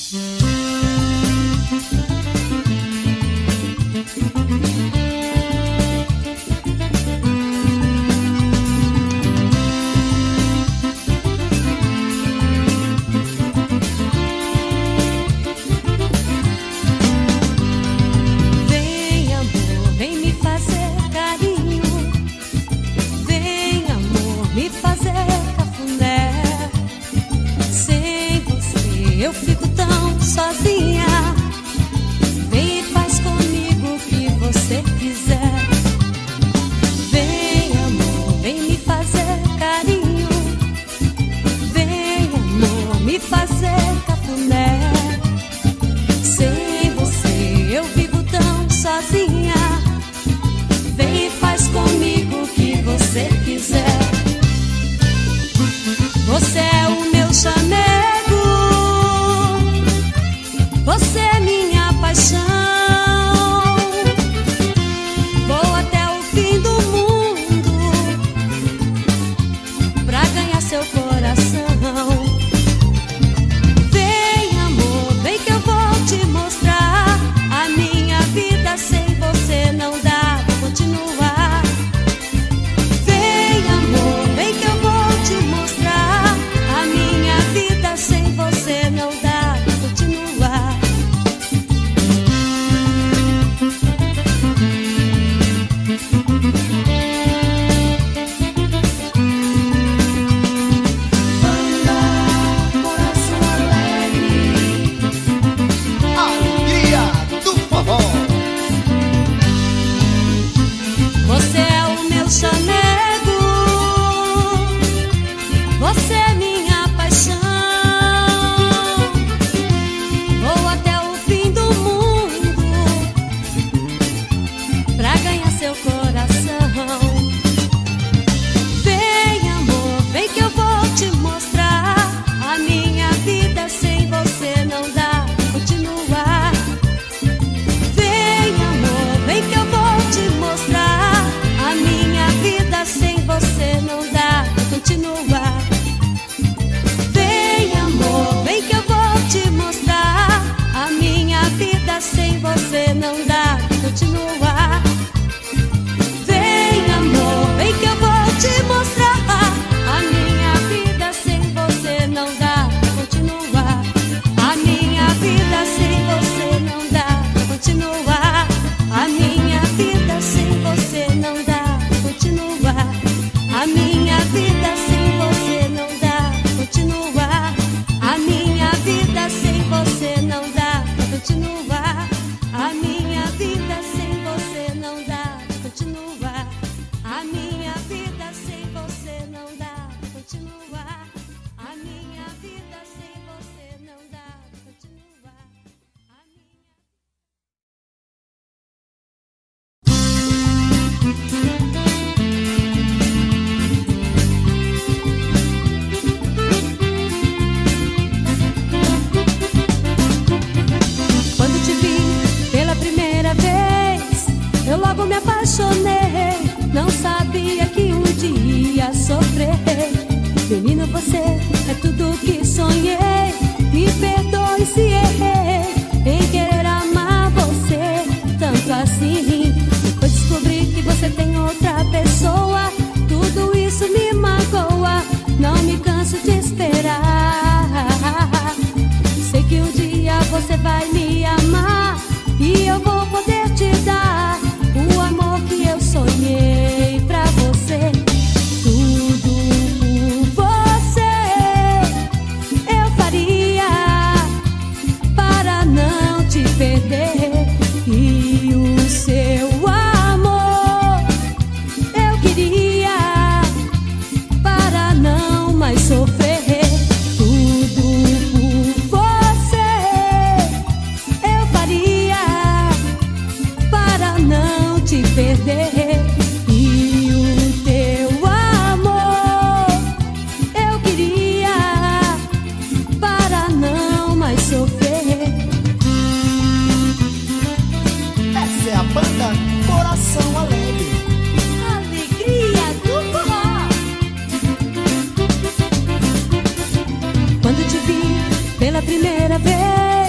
Pela primeira vez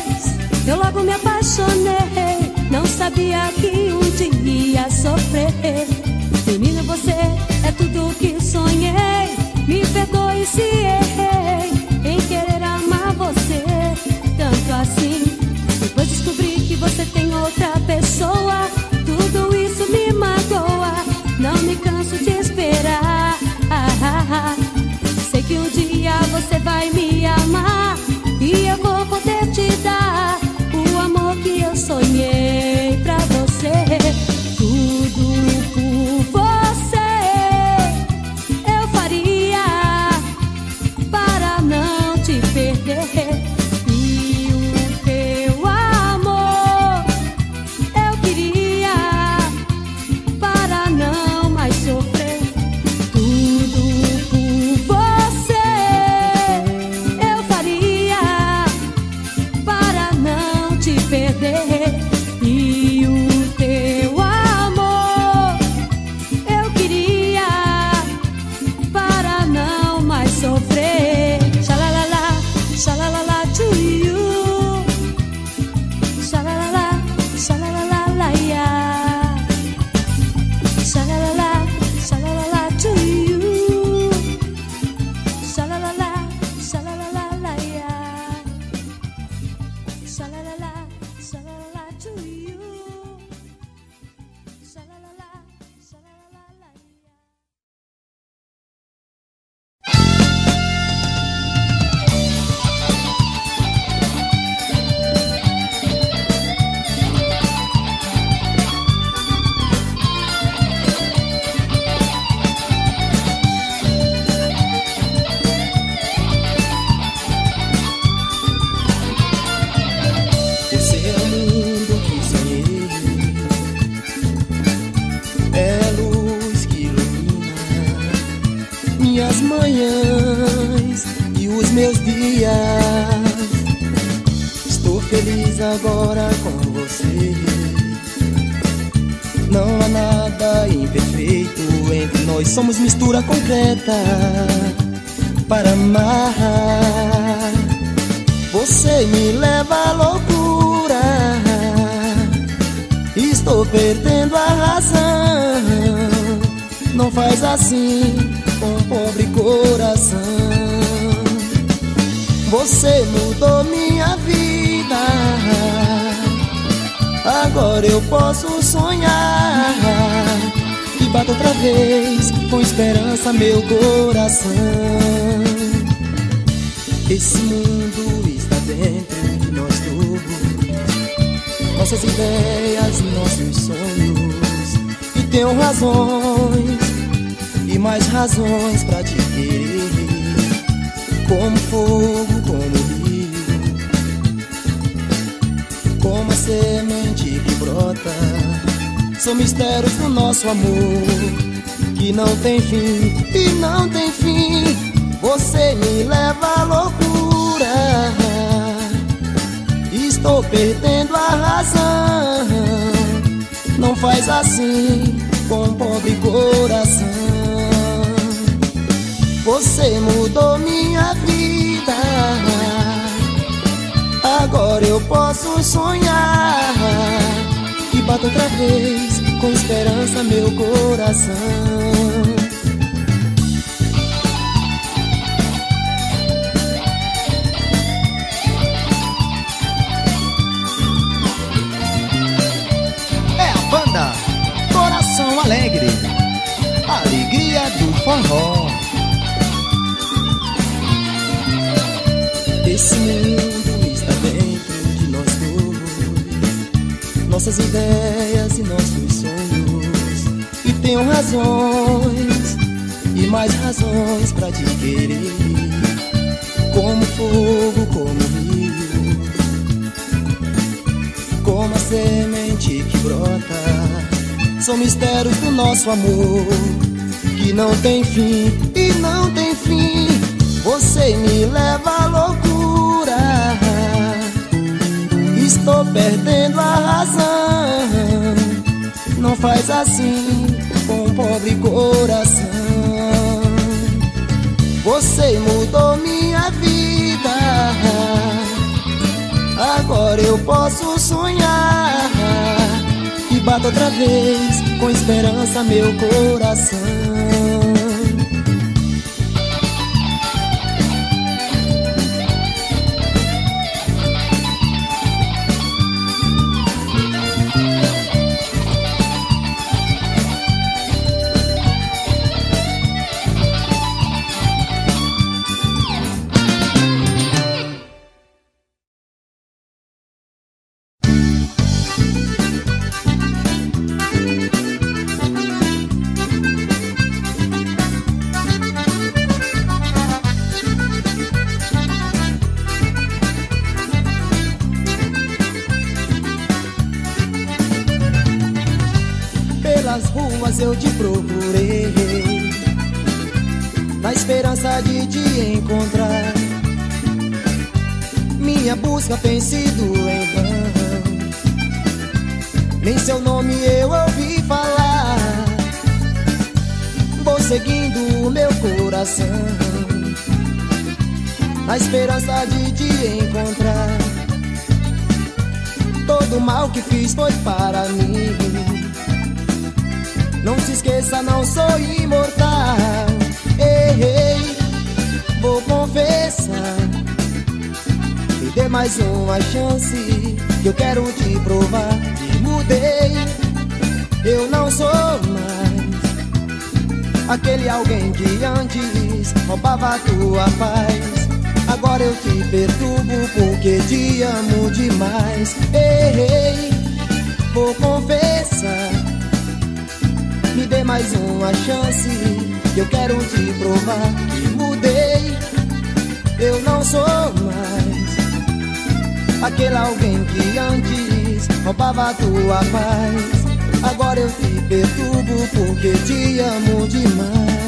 eu logo me apaixonei. Não sabia que um dia ia sofrer. Menina, você é tudo que sonhei. Me perdoe se errei em querer amar você tanto assim. Depois descobri que você tem outra pessoa. Tudo isso me magoa. Não me canso de esperar. Sei que um dia você vai me amar e eu vou poder te dar o amor que eu sonhei pra você. Tudo por você eu faria para não te perder. E o teu amor eu queria para não mais sofrer. Tudo por você eu faria para não te perder. E o teu amor eu queria para não mais sofrer. Xalalala, xalalala to you. Xalalala, xalalala, yeah. Xalalala, xalalala to you. Xalalala, xalalala, yeah. Xalalala, xalalala to you. Xalalala, xalalala, yeah. Você é o mundo que sonhei, é luz que ilumina minhas manhãs e os meus dias. Estou feliz agora com você. Não há nada imperfeito entre nós, somos mistura concreta para amar. Você me leva à loucura, estou perdendo a razão. Não faz assim com um pobre coração. Você mudou minha vida, agora eu posso sonhar. E bato outra vez com esperança meu coração. Esse mundo está dentro de nós todos, nossas ideias, nossos sonhos. E tenho razões e mais razões pra te querer. Como fogo, como rio, como a semente que brota. São mistérios do nosso amor que não tem fim e não tem fim. Você me leva à loucura, estou perdendo a razão. Não faz assim com um pobre coração. Você mudou minha vida, agora eu posso sonhar. E bato outra vez com esperança meu coração. Banda Coração Alegre, alegria do forró. Esse mundo está dentro de nós todos, nossas ideias e nossos sonhos. E tenho razões e mais razões pra te querer. Como fogo, como rio, como a semente que brota. São mistérios do nosso amor que não tem fim e não tem fim. Você me leva à loucura, estou perdendo a razão. Não faz assim com um pobre coração. Você mudou minha vida, agora eu posso posso sonhar. E bata outra vez com esperança meu coração. Pelas ruas eu te procurei, na esperança de te encontrar. Minha busca tem sido em vão, nem seu nome eu ouvi falar. Vou seguindo o meu coração, na esperança de te encontrar. Todo mal que fiz foi para mim. Não se esqueça, não sou imortal. Ei, ei, vou confessar. Me dê mais uma chance, que eu quero te provar que mudei. Eu não sou mais aquele alguém que antes roubava a tua paz. Agora eu te perturbo porque te amo demais. Ei, ei, vou confessar. Me dê mais uma chance, que eu quero te provar que mudei. Eu não sou mais aquele alguém que antes roubava a tua paz. Agora eu te perturbo porque te amo demais.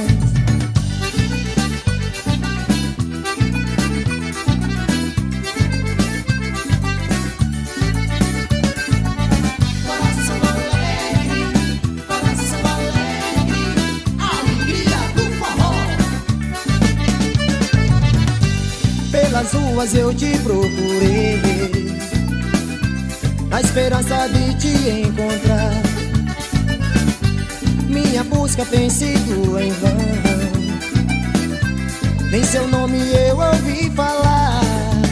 Pelas ruas eu te procurei, na esperança de te encontrar. Minha busca tem sido em vão, nem seu nome eu ouvi falar.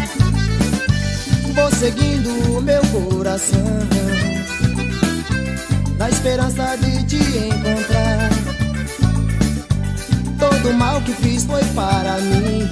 Vou seguindo o meu coração, na esperança de te encontrar. Todo mal que fiz foi para mim.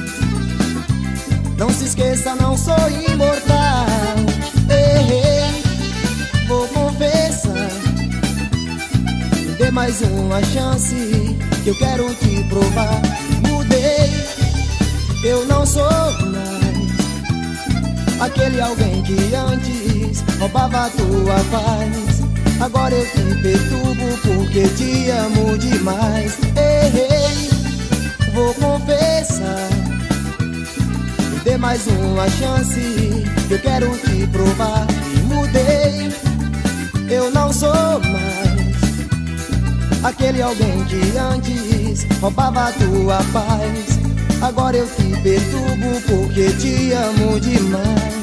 Não se esqueça, não sou imortal. Ei, ei, vou confessar. Me dê mais uma chance, que eu quero te provar. Mudei, eu não sou mais aquele alguém que antes roubava a tua paz. Agora eu te perturbo porque te amo demais. Ei, ei, vou confessar. Dê mais uma chance, eu quero te provar que mudei. Eu não sou mais aquele alguém que antes roubava a tua paz. Agora eu te perturbo porque te amo demais.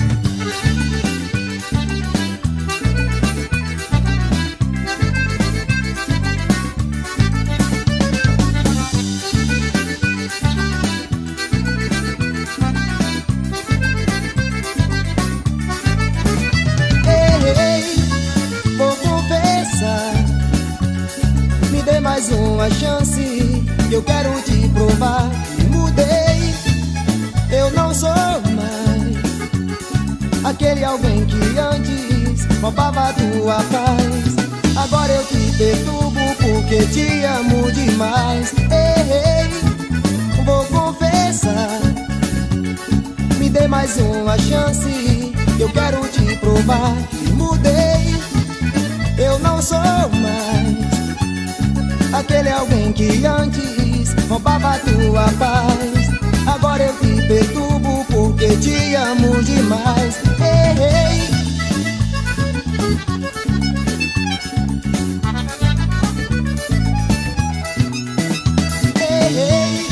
Mais uma chance, eu quero te provar que mudei. Eu não sou mais aquele alguém que antes roubava a tua paz. Agora eu te perturbo porque te amo demais. Ei, ei, vou confessar. Me dê mais uma chance, eu quero te provar que mudei. Eu não sou mais aquele alguém que antes roubava a tua paz. Agora eu te perturbo porque te amo demais. Ei, ei. Ei, ei.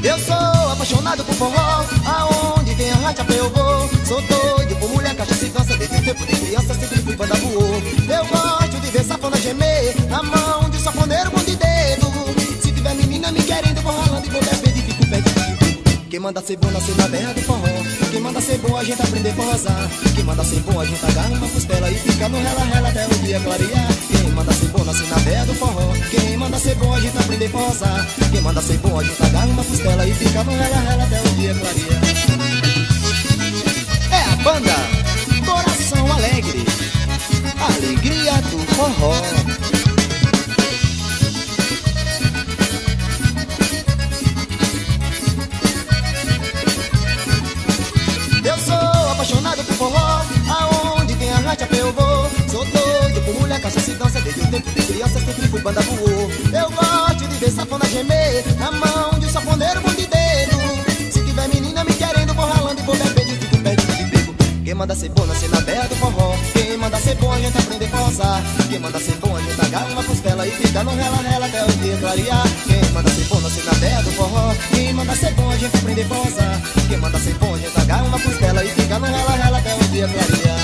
Eu sou apaixonado por forró, aonde tem a racha eu vou. Sou doido por mulher, cachaça e dança, desde o tempo de criança sempre fui banda voou. Eu gosto de ver safona gemer, na mão de safoneiro bom de dedo. Se tiver menina me querendo, vou ralando e vou bebendo e fico perdido. Quem manda ser bom nascer na terra do forró. Quem manda ser bom a gente aprender a forrosar. Quem manda ser bom a gente agarra uma costela e fica no rela-rela até o dia clarear. Quem manda ser bom nascer na terra do forró. Quem manda ser bom a gente aprender a forrosar. Quem manda ser bom a gente agarra uma costela e fica no rela-rela até o dia clarear. É a banda Coração Alegre, alegria do forró. Eu sou apaixonado por forró, aonde tem a racha eu vou. Sou doido por mulher, cachaça e dança, desde o tempo de criança sempre fui banda voou. Eu gosto de ver safona gemer, na mão de um safoneiro bom de dedo. Se tiver menina me querendo, vou ralando e vou bebendo e fico perdido de bico. Quem manda ser bom nascer na terra do forró. Quem manda ser bom a gente aprender a forrosar. Quem manda ser bom a gente agarra uma costela e fica no rela-rela até o dia clarear. Quem manda ser bom nascer na terra do forró. Quem manda ser bom a gente aprender a forrosar. Quem manda ser bom a gente agarra uma costela e fica no rela-rela até o dia clarear.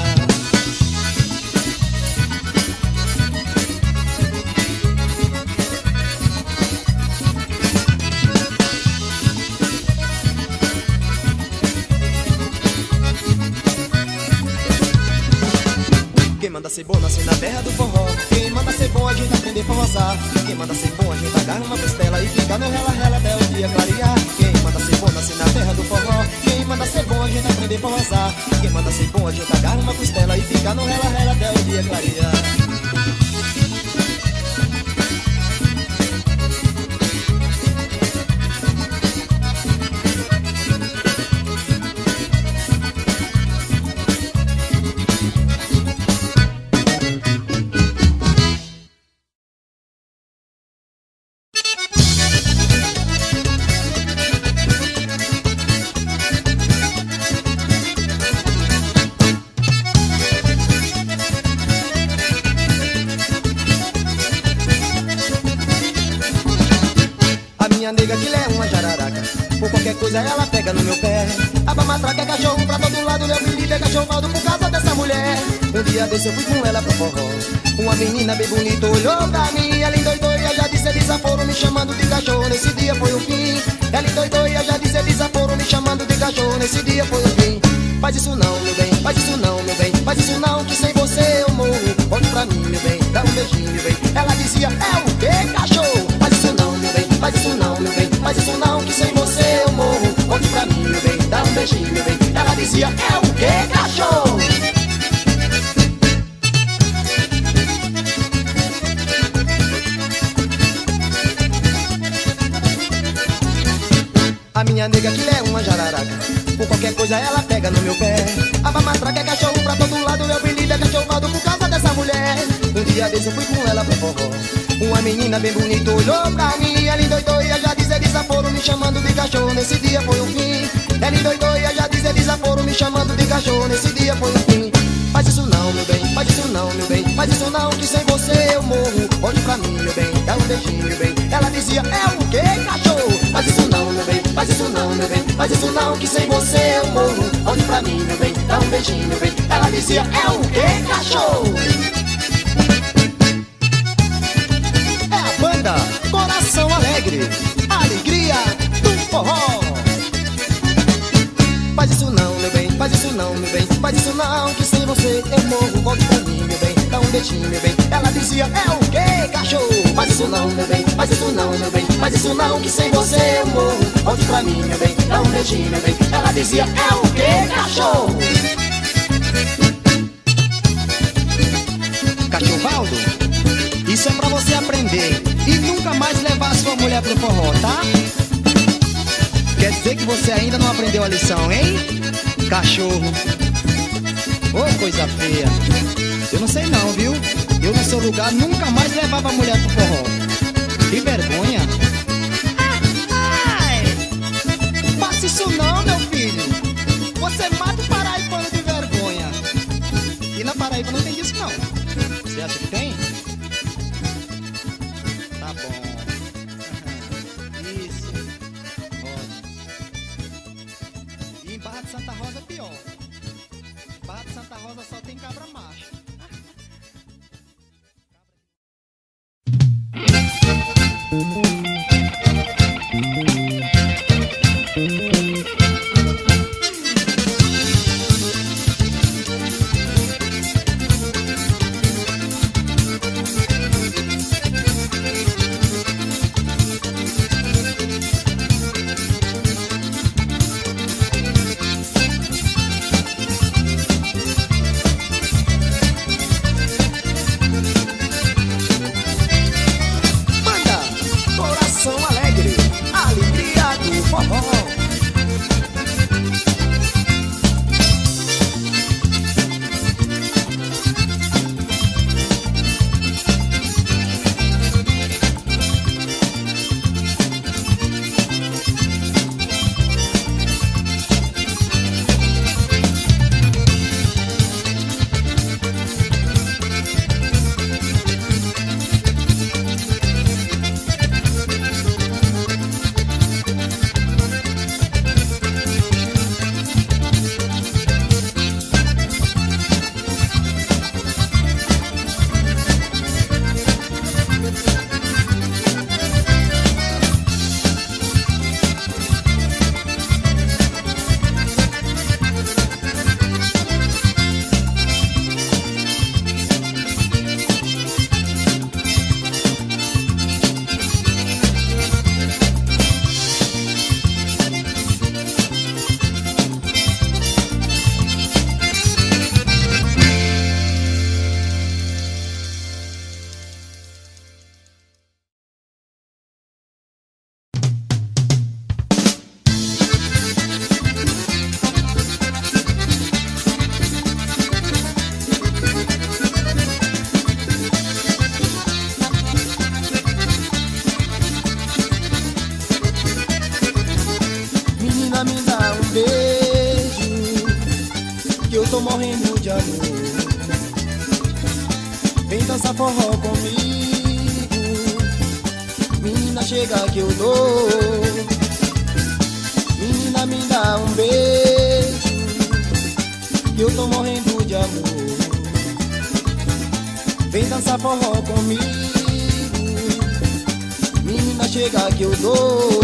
Quem manda ser bom nascer na terra do forró. Quem manda ser bom a gente aprender a forrosar. Quem manda ser bom a gente agarra uma costela e fica no rela-rela até o dia clarear. Quem manda ser bom nascer na terra do forró. Quem manda ser bom a gente aprender a forrosar. Quem manda ser bom a gente agarra uma costela e fica no rela-rela até o dia clarear. Minha nega que é uma jararaca, por qualquer coisa ela pega no meu pé. Aba matraca é cachorro pra todo lado, meu apelido é cachorrado por causa dessa mulher. Um dia desse eu fui com ela pro forró. Uma menina bem bonita olhou pra mim. Ela endoidou e eu já disse desaforo, me chamando de cachorro. Nesse dia foi o fim. Ela endoidou e eu já disse desaforo, me chamando de cachorro. Nesse dia foi o fim. Faz isso não, meu bem, faz isso não, meu bem. Faz isso não, que sem você eu morro. Volte pra mim, meu bem, dá um beijinho, meu bem. Ela dizia, é o quê, cachorro? Faz isso não, meu bem, faz isso não, meu bem. Faz isso não, que sem você eu morro. Volte pra mim, meu bem, dá um beijinho, meu bem. Ela dizia, é o quê, cachorro? A minha nega que é uma jararaca, por qualquer coisa ela pega no meu pé. Aba matraca é cachorro pra todo lado, meu apelido é cachorrado por causa dessa mulher. Um dia desse eu fui com ela pro forró. Uma menina bem bonita olhou pra mim. Ela endoidou e eu já disse desaforo, me chamando de cachorro. Nesse dia foi o fim. Ela endoidou e eu já disse desaforo, me chamando de cachorro. Nesse dia foi o fim. Faz isso não, meu bem, faz isso não, meu bem. Faz isso não, que sem você eu morro. Volte pra mim, meu bem, dá um beijinho, meu bem. Ela dizia, é o quê, cachorro? Faz isso não, meu bem, faz isso não, meu bem. Faz isso não, que sem você eu morro. Volte pra mim, meu bem, dá um beijinho, meu bem. Ela dizia, é o quê, cachorro? É a banda Coração Alegre, alegria do forró. Faz isso não, meu bem, faz isso não, meu bem. Faz isso não, que sem você eu morro. Volte pra mim, meu bem, dá um beijinho, meu bem. Ela dizia, é o quê, cachorro? Faz isso não, meu bem, faz isso não, meu bem. Faz isso não, que sem você eu morro. Volte pra mim, meu bem, dá um beijinho, meu bem. Ela dizia, é o quê, cachorro? Cachorvaldo, isso é pra você aprender e nunca mais levar sua mulher pro forró, tá? Quer dizer que você ainda não aprendeu a lição, hein? Cachorro. Ô, coisa feia. Eu não sei não, viu? Eu no seu lugar nunca mais levava a mulher pro forró. Que vergonha. Ai, faça isso não, meu filho. Você mata o paraibano de vergonha. E na Paraíba não tem disso não. Você acha que tem? Tá bom. Isso. Ótimo. Santa Rosa é pior. Barra de Santa Rosa só tem cabra macho. Tô morrendo de amor. Vem dançar forró comigo. Menina, chega que eu dou. Menina, me dá um beijo, que eu tô morrendo de amor. Vem dançar forró comigo. Menina, chega que eu dou.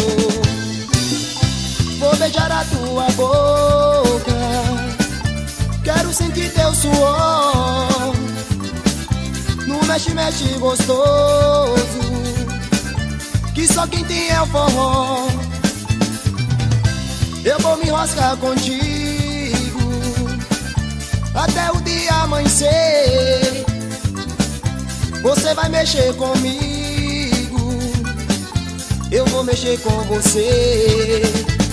Vou beijar a tua boca, quero sentir teu suor no mexe-mexe gostoso, que só quem tem é o forró. Eu vou me enroscar contigo até o dia amanhecer. Você vai mexer comigo, eu vou mexer com você.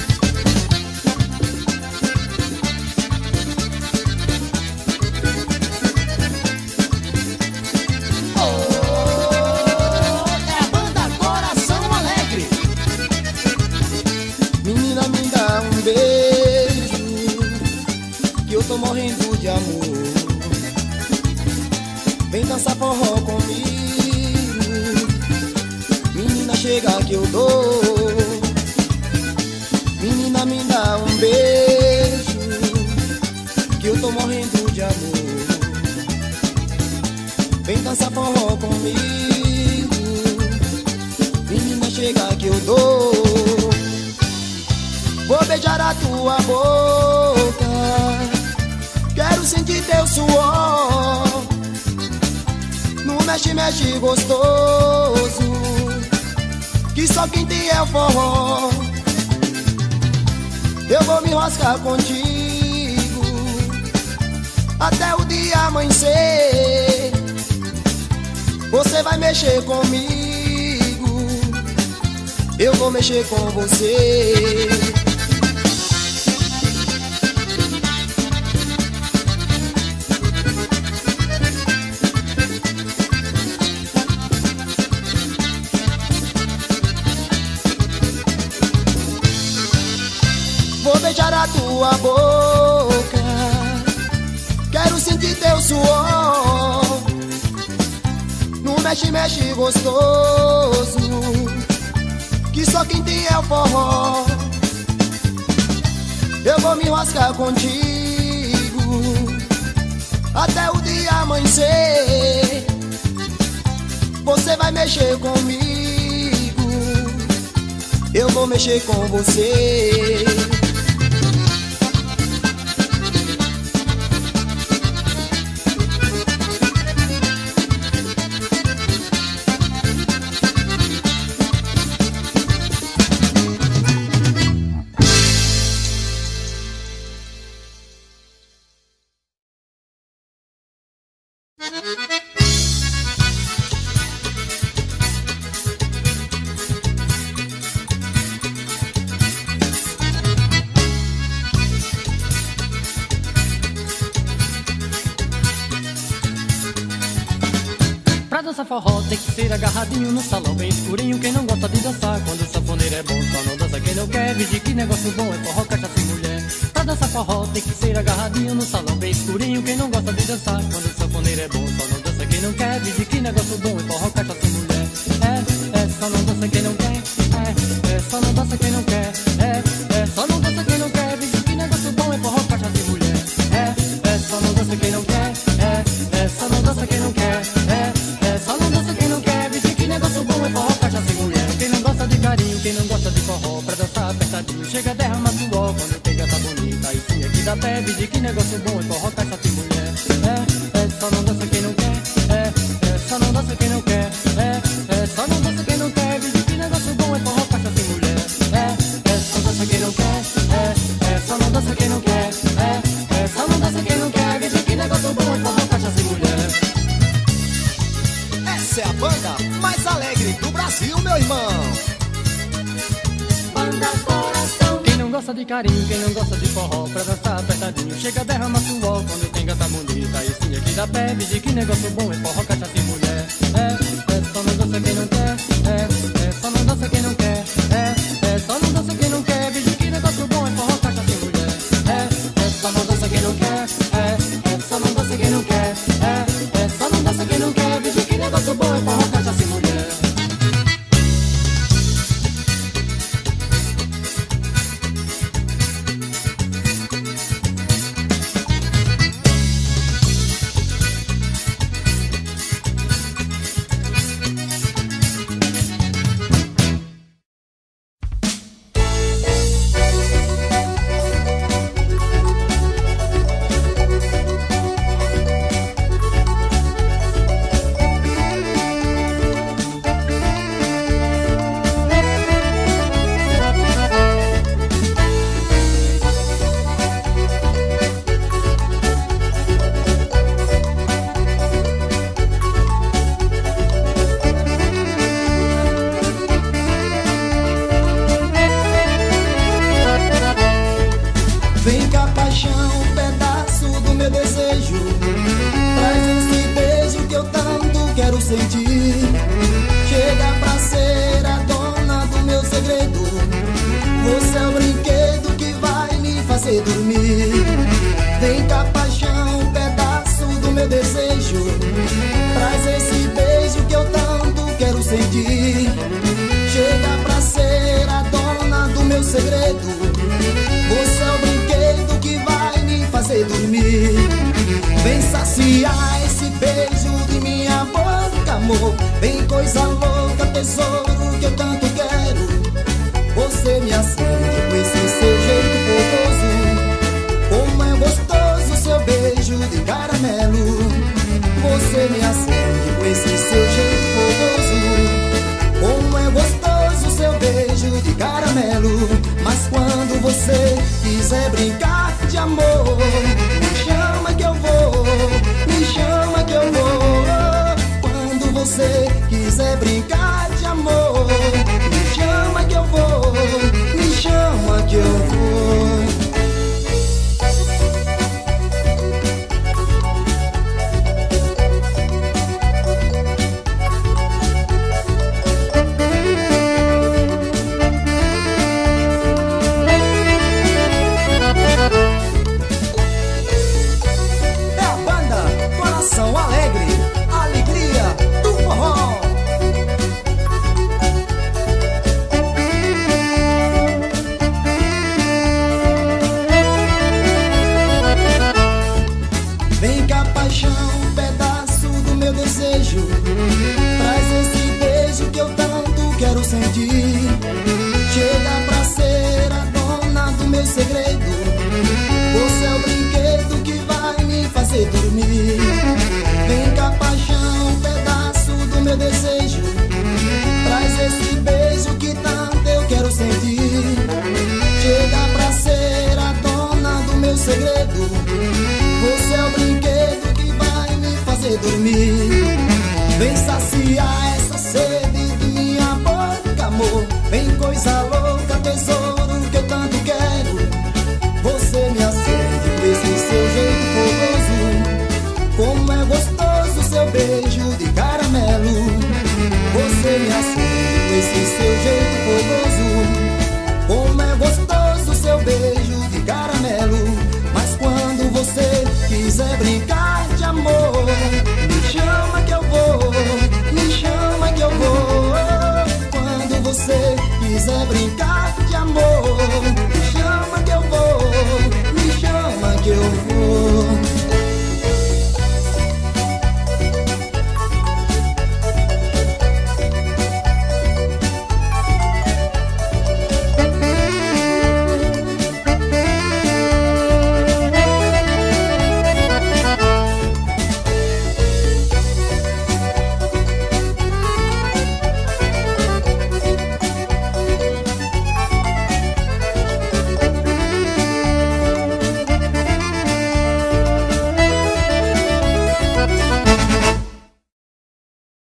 Tô morrendo de amor. Vem dançar forró comigo. Menina, chega que eu dou. Menina, me dá um beijo, que eu tô morrendo de amor. Vem dançar forró comigo. Menina, chega que eu dou. Vou beijar a tua boca, quero sentir teu suor no mexe-mexe gostoso, que só quem tem é o forró. Eu vou me enroscar contigo até o dia amanhecer. Você vai mexer comigo, eu vou mexer com você. Vou beijar a tua boca, quero sentir teu suor no mexe-mexe gostoso, que só quem tem é o forró. Eu vou me lascar contigo até o dia amanhecer. Você vai mexer comigo, eu vou mexer com você. Pra dançar forró tem que ser agarradinho no salão bem escurinho. Quem não gosta de dançar quando o sanfoneiro é bom, só não dança quem não quer. Vigi que negócio bom é forró, cachaça e mulher. Pra dançar forró tem que ser agarradinho no salão bem escurinho. Quem não gosta de dançar quando o sanfoneiro é bom, só não dança quem não quer. Vigi que negócio bom é forró, cachaça e mulher. Só não dança quem não quer. Só não dança quem não quer. Só não dança quem não quer. Vigi que negócio bom é forró, cachaça e mulher. Só não dança quem não quer. Só não dança quem não quer. Só não dança quem não quer, vigi que negócio bom é forró, cachaça e mulher. Quem não gosta de carinho, quem não gosta de forró, pra dançar apertadinho, chega a derramar suor. Quando pega tá bonita, aí sim aqui dá pé. Vigi que negócio bom é forró, cachaça e mulher. Só não dança quem não quer. Só não dança quem não quer. Só não dança quem não quer, vigi que negócio bom é forró, cachaça e mulher. Só dança quem não quer. Só não dança quem não quer. Só não dança quem não quer, vigi que negócio bom é forró, cachaça e mulher. Essa é a banda mais alegre do Brasil, meu irmão. Banda Coração. Quem não gosta de carinho, quem não gosta de forró, pra dançar apertadinho, chega a derramar suor. Quando tem gata bonita, aí sim aqui dá pé. Vigi que negócio bom é forró, cachaça e mulher. Só não dança quem não quer. Só não dança quem não quer. Só não dança quem não quer. Vigi que negócio bom é forró, cachaça e mulher. Só não dança quem não quer. Só não dança quem não quer. Só não dança quem não quer. Vigi que negócio bom é forró, cachaça e mulher. Vem cá, paixão, um pedaço do meu desejo. Traz esse beijo que eu tanto quero sentir. Chega pra ser a dona do meu segredo. Você é o brinquedo que vai me fazer dormir. Vem cá, paixão, um pedaço do meu desejo. Traz esse beijo que eu tanto quero sentir. Chega pra ser a dona do meu segredo. Você é o brinquedo que vai me fazer dormir. Vem saciar esse beijo de minha boca, amor. Vem coisa louca, tesouro que eu tanto quero. Você me acende com esse seu jeito fogoso. Como é gostoso seu beijo de caramelo. Você me acende com esse seu jeito fogoso. Como é gostoso seu beijo de caramelo. Mas quando você quiser brincar